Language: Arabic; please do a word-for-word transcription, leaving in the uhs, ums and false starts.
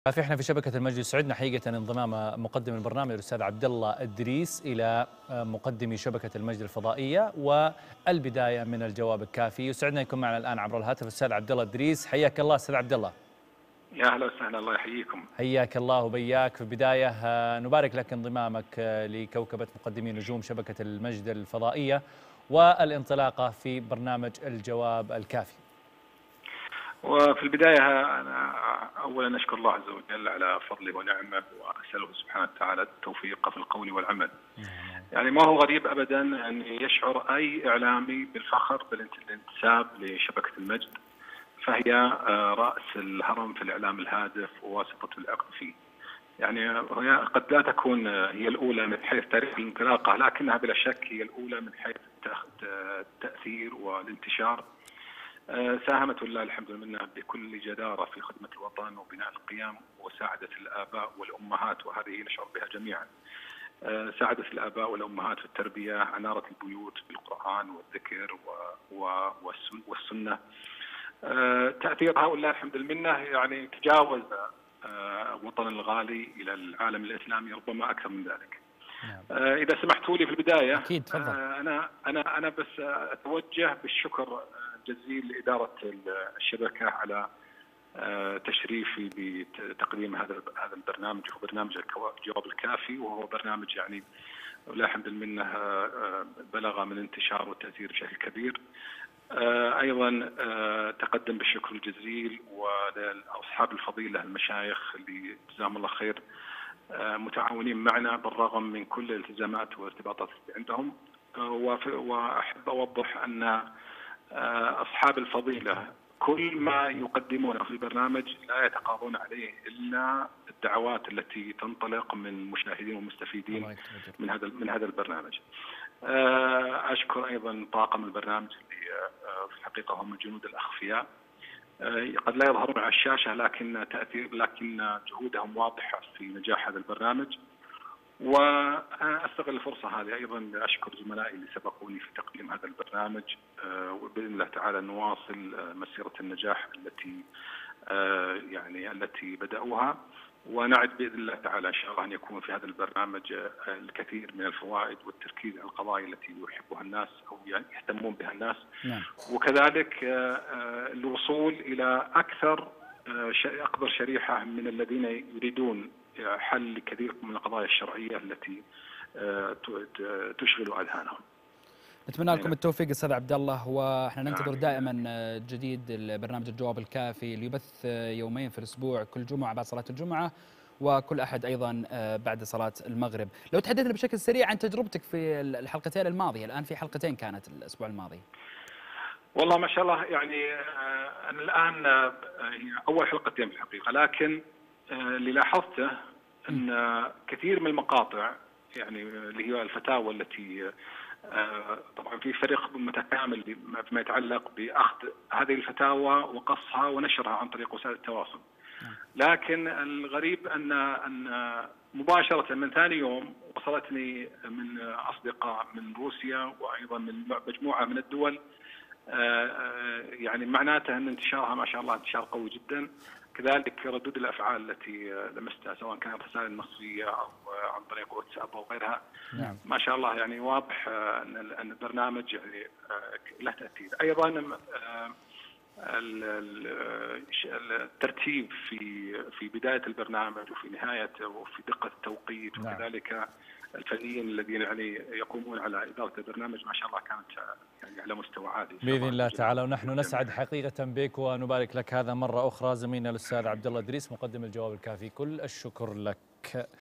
في احنا في شبكة المجلس يسعدنا حقيقة انضمام مقدم البرنامج الأستاذ عبد الله إدريس إلى مقدمي شبكة المجد الفضائية، والبداية من الجواب الكافي. يسعدنا يكون معنا الآن عبر الهاتف الأستاذ عبد الله إدريس. حياك الله أستاذ عبد الله. يا اهلا وسهلا، الله يحييكم. حياك الله وبياك. في البداية نبارك لك انضمامك لكوكبة مقدمي نجوم شبكة المجد الفضائية والانطلاقة في برنامج الجواب الكافي. وفي البداية أنا أولا أشكر الله عز وجل على فضله ونعمه، وأسأله سبحانه وتعالى التوفيق في القول والعمل. يعني ما هو غريب أبدا أن يشعر أي إعلامي بالفخر بالانتساب لشبكة المجد، فهي رأس الهرم في الإعلام الهادف وواسطة العقد فيه. يعني هي قد لا تكون هي الأولى من حيث تاريخ الانطلاقة، لكنها بلا شك هي الأولى من حيث التأثير والانتشار. ساهمت ولله الحمد لله بكل جدارة في خدمة الوطن وبناء القيم وساعدت الآباء والأمهات، وهذه نشعر بها جميعا. ساعدت الآباء والأمهات في التربية، أنارت البيوت بالقرآن والذكر والسنة. تأثيرها ولله الحمد لله يعني تجاوز وطن الغالي إلى العالم الإسلامي ربما أكثر من ذلك. إذا سمحتوا لي في البداية أكيد تفضل. أنا أنا أنا بس أتوجه بالشكر جزيل لإدارة الشبكة على تشريفي بتقديم هذا هذا البرنامج، هو برنامج الجواب الكافي، وهو برنامج يعني ولله الحمد منه بلغ من انتشار والتأثير بشكل كبير. أيضا تقدم بالشكر الجزيل ولأصحاب الفضيلة المشايخ اللي جزاهم الله خير متعاونين معنا بالرغم من كل الالتزامات والارتباطات اللي عندهم. وأحب أوضح أن أصحاب الفضيلة كل ما يقدمونه في البرنامج لا يتقاضون عليه إلا الدعوات التي تنطلق من مشاهدين ومستفيدين من هذا من هذا البرنامج. أشكر أيضا طاقم البرنامج اللي في الحقيقة هم الجنود الأخفياء، قد لا يظهرون على الشاشة لكن تأثير لكن جهودهم واضحة في نجاح هذا البرنامج. وأستغل الفرصة هذه أيضا لأشكر زملائي اللي سبقوني في تقديم هذا البرنامج، وبإذن الله تعالى نواصل مسيرة النجاح التي يعني التي بدأوها، ونعد بإذن الله تعالى إن شاء الله أن يكون في هذا البرنامج الكثير من الفوائد والتركيز على القضايا التي يحبها الناس أو يعني يهتمون بها الناس. نعم. وكذلك الوصول إلى أكثر أكبر شريحة من الذين يريدون حل كثير من القضايا الشرعية التي تشغل أذهانهم. نتمنى لكم التوفيق استاذ عبد الله، واحنا ننتظر دائما جديد البرنامج الجواب الكافي اللي يبث يومين في الاسبوع، كل جمعه بعد صلاه الجمعه وكل احد ايضا بعد صلاه المغرب. لو تحدثنا بشكل سريع عن تجربتك في الحلقتين الماضيه، الان في حلقتين كانت الاسبوع الماضي. والله ما شاء الله، يعني انا الان هي اول حلقتين في الحقيقه، لكن اللي لاحظته ان كثير من المقاطع يعني اللي هي الفتاوى التي طبعا في فريق متكامل فيما يتعلق باخذ هذه الفتاوى وقصها ونشرها عن طريق وسائل التواصل. لكن الغريب ان ان مباشره من ثاني يوم وصلتني من اصدقاء من روسيا وايضا من مجموعه من الدول، يعني معناته ان انتشارها ما شاء الله انتشار قوي جدا. كذلك ردود الافعال التي لمستها سواء كانت رسائل نصيه او عن طريق واتساب او غيرها، نعم. ما شاء الله يعني واضح ان البرنامج يعني له تاثير. ايضا الترتيب في في بدايه البرنامج وفي نهايته وفي دقه التوقيت، نعم. وكذلك الفنيين الذين يعني يقومون على اداره البرنامج ما شاء الله كانت يعني على مستوى عالي باذن الله تعالى. ونحن نسعد حقيقه بك ونبارك لك هذا مره اخرى زميلنا الاستاذ عبد الله إدريس مقدم الجواب الكافي. كل الشكر لك.